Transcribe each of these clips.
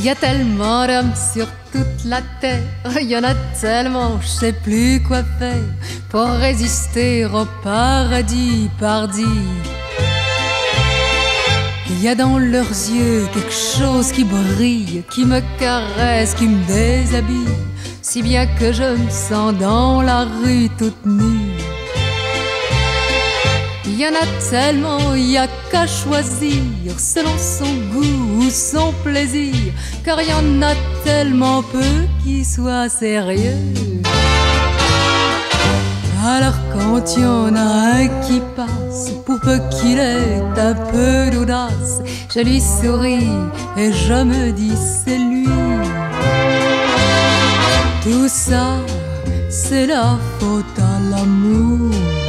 y a tellement d'hommes sur toute la terre, y en a tellement, je sais plus quoi faire pour résister au paradis pardi. Il y a dans leurs yeux quelque chose qui brille, qui me caresse, qui me déshabille, si bien que je me sens dans la rue toute nue. Il y en a tellement, il y a qu'à choisir selon son goût ou son plaisir, car il y en a tellement peu qui soient sérieux. Alors quand il y en a un qui passe, pour peu qu'il ait un peu d'audace, je lui souris et je me dis c'est lui. Tout ça, c'est la faute à l'amour.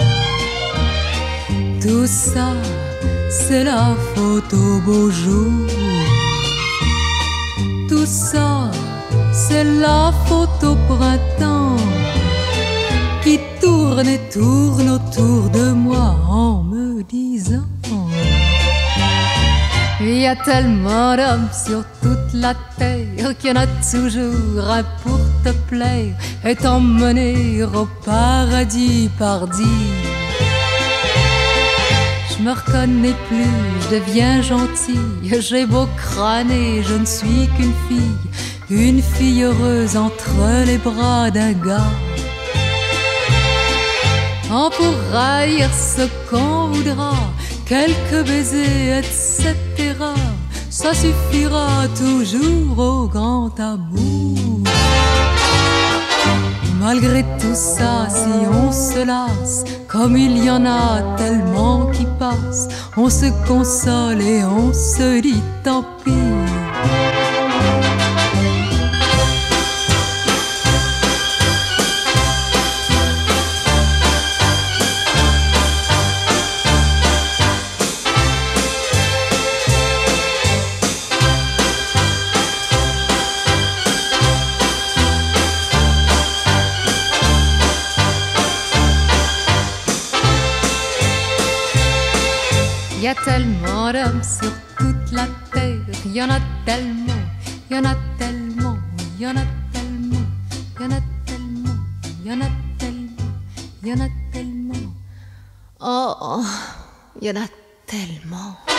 Tout ça, c'est la faute au beau jour. Tout ça, c'est la faute au printemps qui tourne et tourne autour de moi en me disant: il y a tellement d'hommes sur toute la terre qu'il y en a toujours un pour te plaire et t'emmener au paradis pardi. Je me reconnais plus, je deviens gentille, j'ai beau crâner, je ne suis qu'une fille heureuse entre les bras d'un gars. On pourra dire ce qu'on voudra, quelques baisers, etc. Ça suffira toujours au grand amour. Malgré tout ça, si on se lasse, comme il y en a tellement qui passent, on se console et on se dit tant pis. Il y a tellement d'hommes sur toute la terre, il y en a tellement, il y en a tellement, il y en a tellement, il y en a tellement, il y en a tellement, il y en a tellement. Oh, il y en a tellement.